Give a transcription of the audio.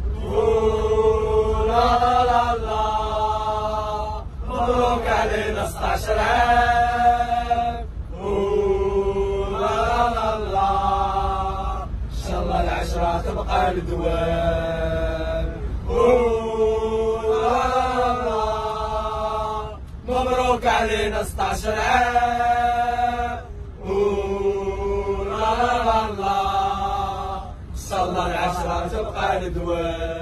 لا لا لا لا، مبروك علينا 16 عام. لا لا لا، إن شاء الله العشرة تبقى لدوام. لا لا لا، مبروك علينا 16 عام. لا لا لا، إن شاء الله العشرة تبقى لدوام.